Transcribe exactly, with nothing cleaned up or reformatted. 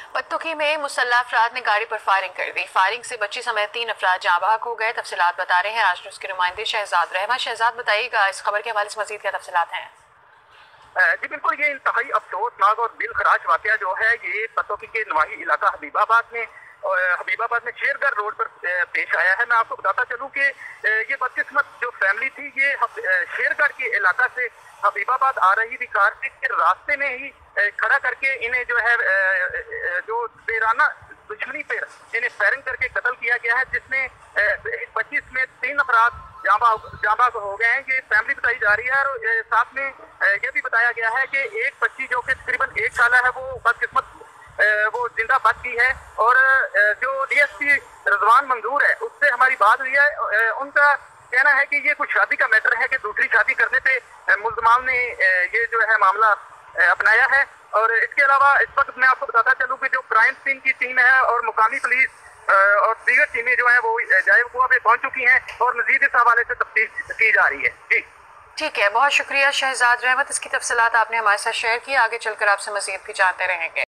पत्तुकी में मुसल्लह अफराद ने गाड़ी पर फायरिंग कर दी। फायरिंग से बच्ची समेत तीन अफराद जाँ बहक हो गए। तफसीलात बता रहे हैं आज न्यूज़ के नुमाइंदे शहजाद रहमान। शहजाद, बताइएगा इस खबर के हवाले से मजीद क्या तफसीलात हैं? जी बिल्कुल, ये इंतहाई अफसोसनाक और दिल खराश वाकया जो है ये पत्तुकी के नवाही इलाका हबीबाबाद में हबीबाबाद में शेरगढ़ रोड पर पेश आया है। मैं आपको बताता चलूं कि ये बदकिस्मत जो फैमिली थी ये शेरगढ़ के इलाका से हबीबाबाद आ रही थी कार के रास्ते में ही खड़ा करके इन्हें जो है जो बेराना दुश्मनी पर इन्हें फायरिंग करके कत्ल किया गया है, जिसमें पच्चीस में तीन अफराद जांबा हो गए हैं। ये फैमिली बताई जा रही है और साथ में ये भी बताया गया है कि एक बच्ची जो कि तकरीबन एक साल है वो बदकिस्मत वो जिंदा बच गई है। और जो डीएसपी रजवान मंजूर है उससे हमारी बात हुई है, उनका कहना है कि ये कुछ शादी का मैटर है कि दूसरी शादी करने पे मुल्जमान ने ये जो है मामला अपनाया है। और इसके अलावा इस वक्त मैं आपको बताता चलूँ कि जो क्राइम सीन की टीम है और मुकामी पुलिस और दीगर टीमें जो है वो जायब कुआ पे पहुंच चुकी हैं और मजीद इस हवाले से तफ्तीश की जा रही है। जी ठीक है, बहुत शुक्रिया शहजाद रहमत। इसकी तफसीलात आपने हमारे साथ शेयर की। आगे चलकर आपसे मजीद भी जानते रहेंगे।